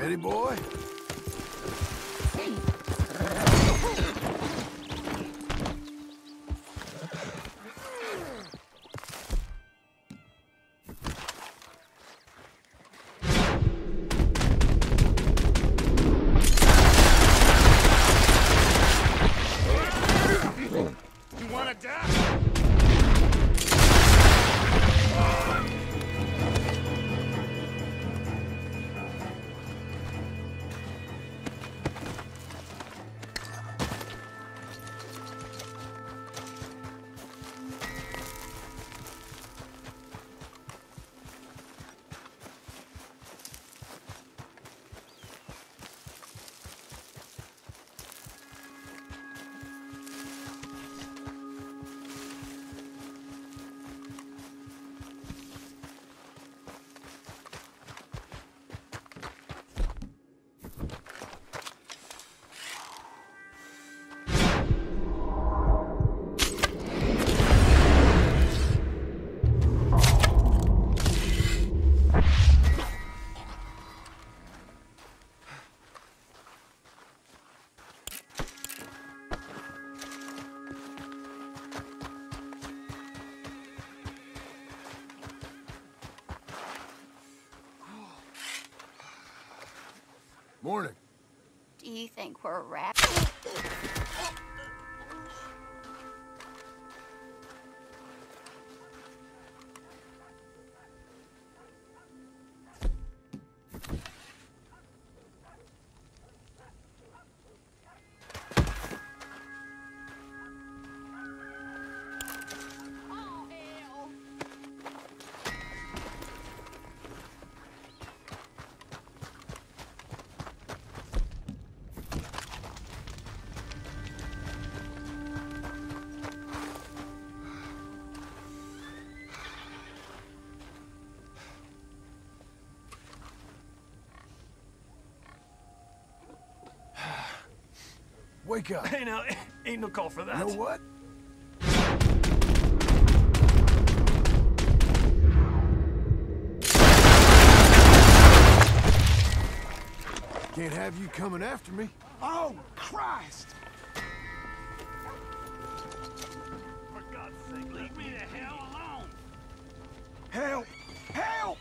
Ready, boy? You wanna die? Morning. Do you think we're rap? Wake up. Hey, now, ain't no call for that. You know what? Can't have you coming after me. Oh, Christ! For God's sake, leave me the hell alone! Help! Help!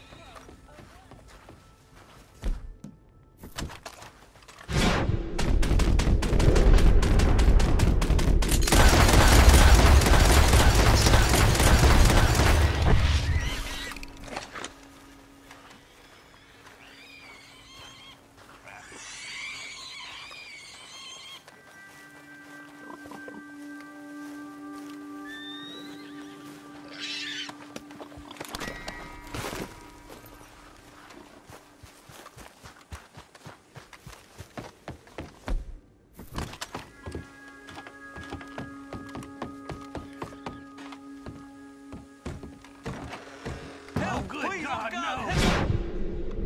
Oh, good Please, God, God, no!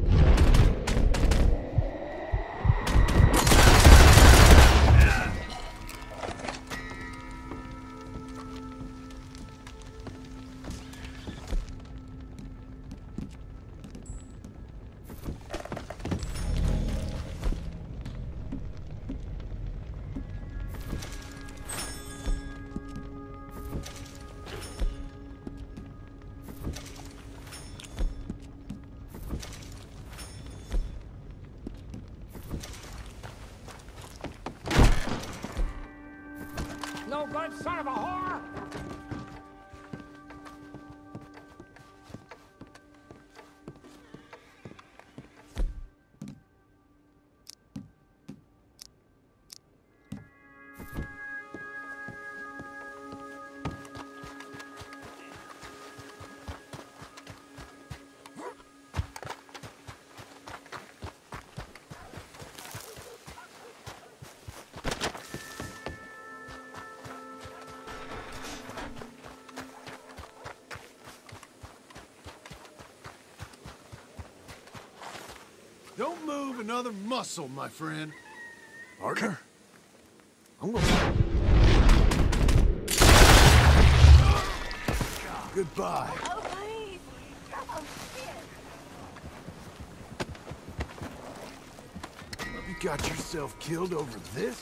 No good son of a whore! Don't move another muscle, my friend. Partner, I'm gonna... Goodbye. Oh, please. Oh, shit. got yourself killed over this?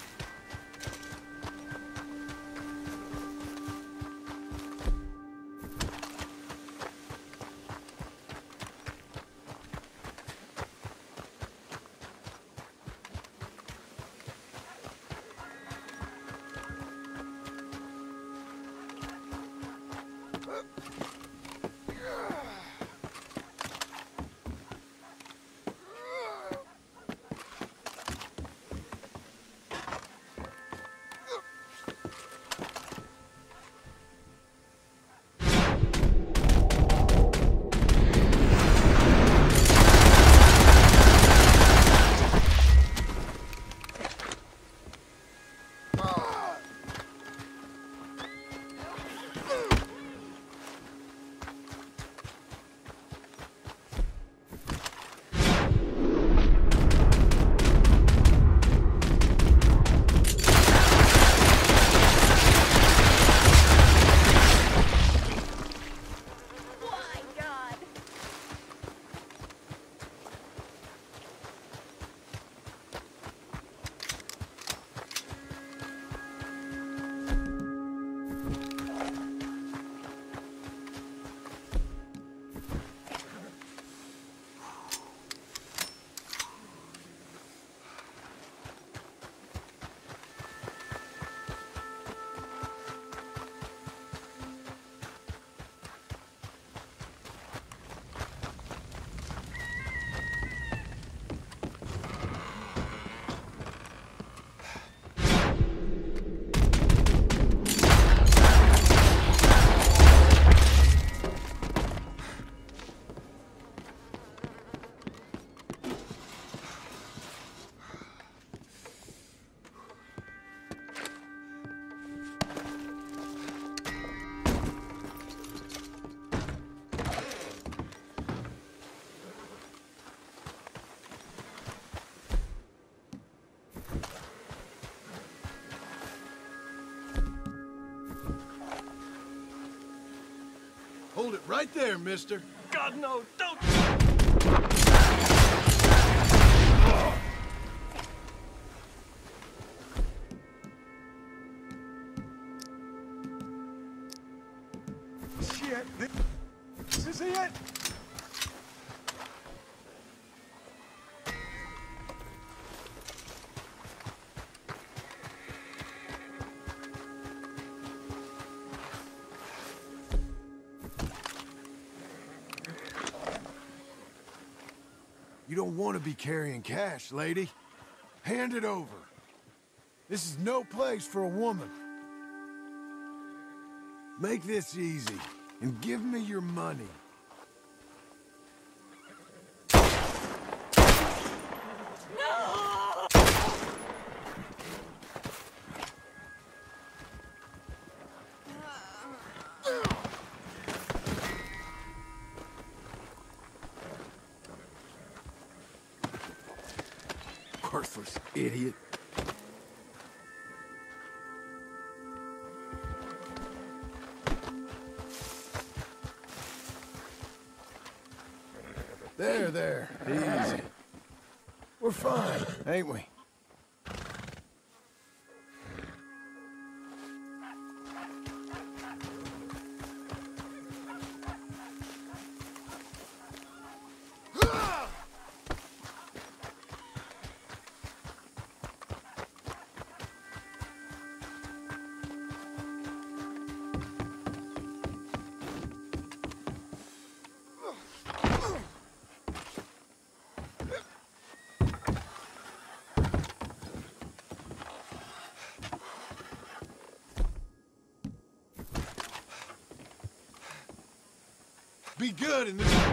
Hold it right there, mister. God, no, don't! Shit, this is it? You don't want to be carrying cash, lady. Hand it over. This is no place for a woman. Make this easy, and give me your money. Worthless idiot. There. Easy. We're fine, ain't we? Be good in this.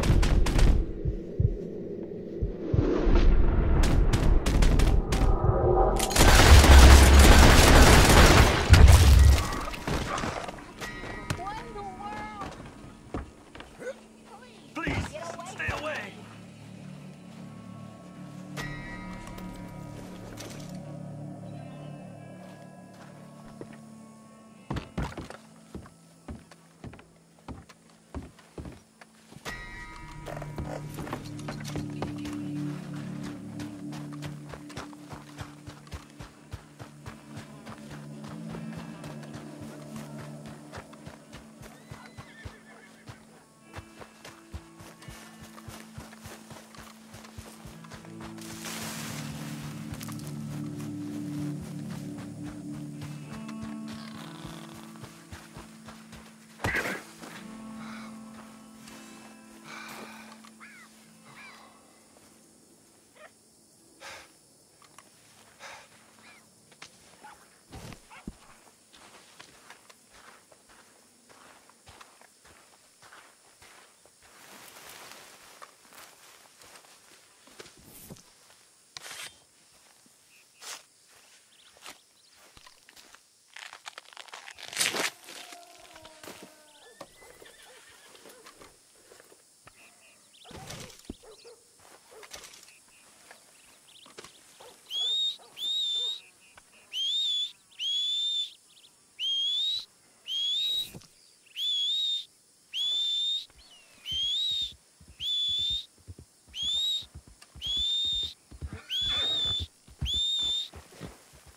Please, stay away!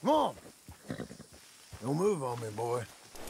Come on. Don't move on me, boy.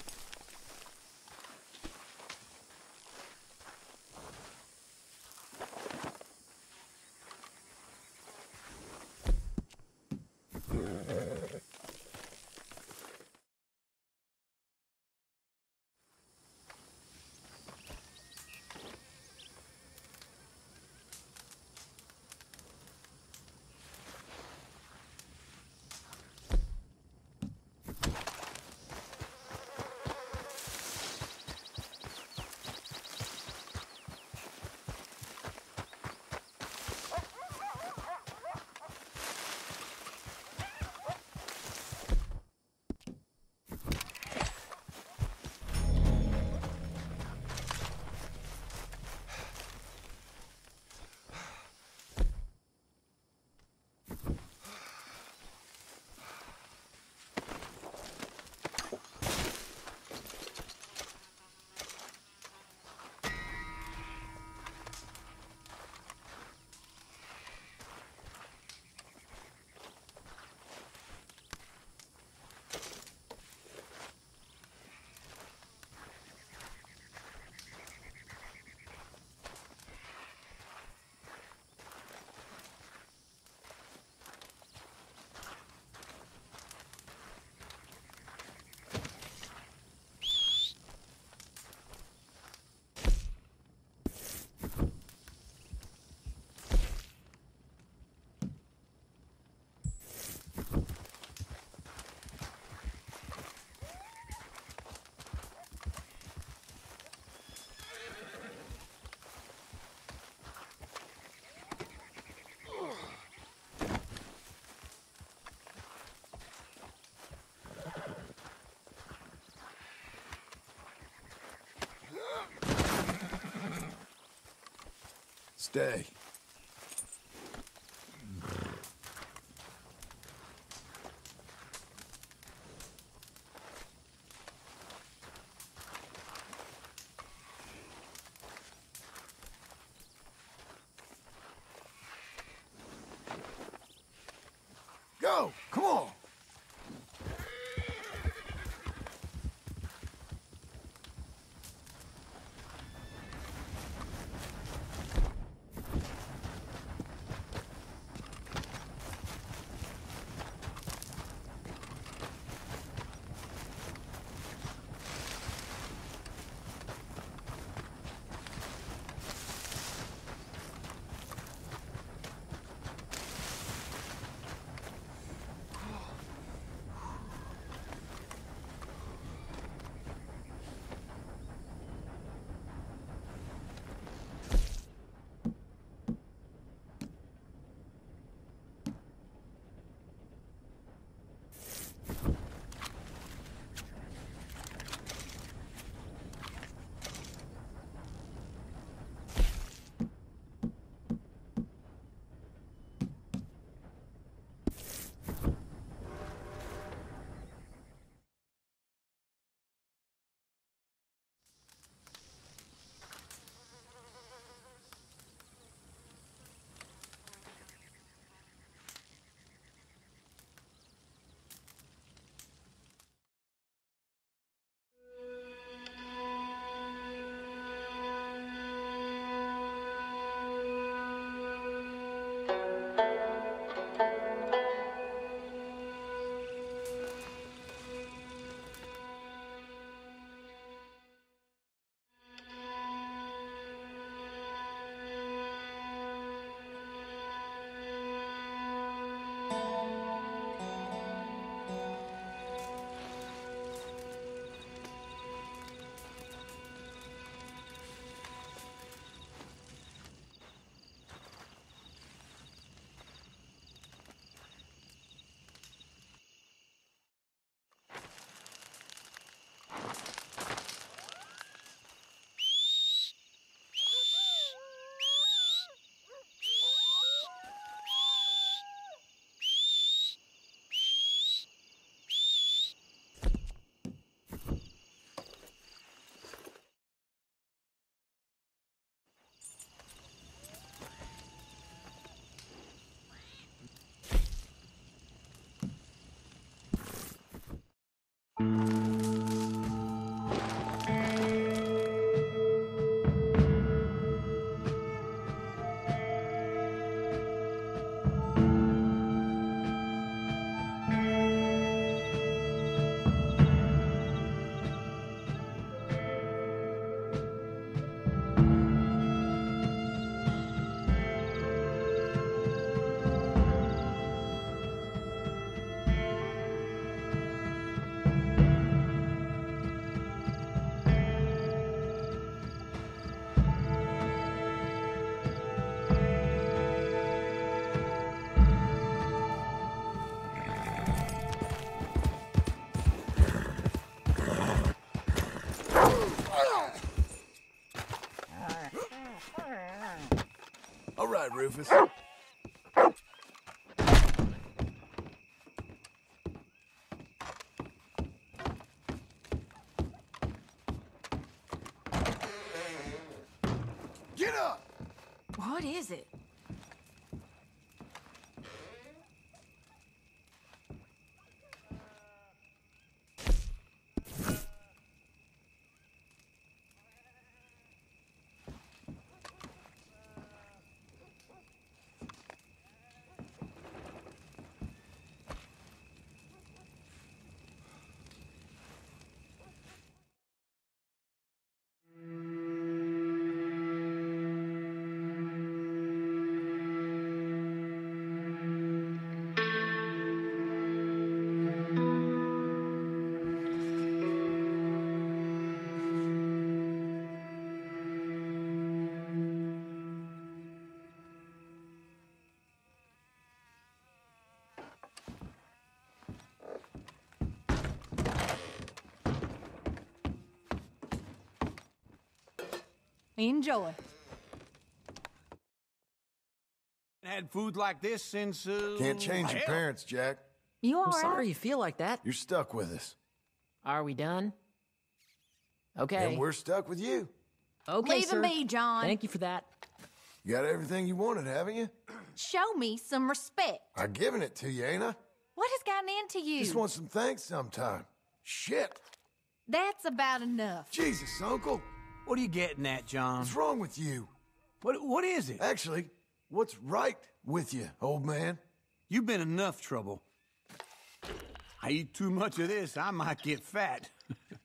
Stay. Go! Come on! right, Rufus. Get up! What is it? Enjoy. Had food like this since, Can't change your hell. parents, Jack. You all I'm right? sorry you feel like that. You're stuck with us. Are we done? Okay. And we're stuck with you. Okay, Leave sir. me, John. Thank you for that. You got everything you wanted, haven't you? Show me some respect. I've given it to you, ain't I? What has gotten into you? Just want some thanks sometime. Shit. That's about enough. Jesus, Uncle. What are you getting at, John? What's wrong with you? What is it? Actually, what's right with you, old man? You've been enough trouble. I eat too much of this, I might get fat.